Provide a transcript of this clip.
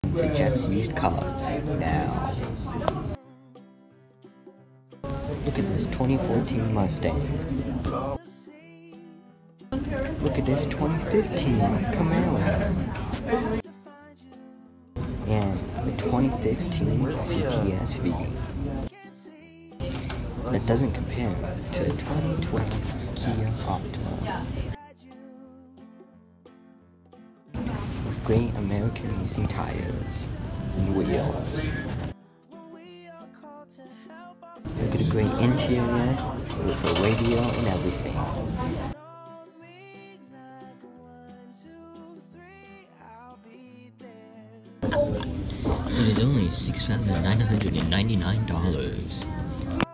To Jeff's used cars now. Look at this 2014 Mustang. Look at this 2015 Camaro. And the 2015 CTS-V. That doesn't compare to the 2012 Kia Optima. With great American racing tires and wheels. Look at a great interior with a radio and everything. It is only $6,999.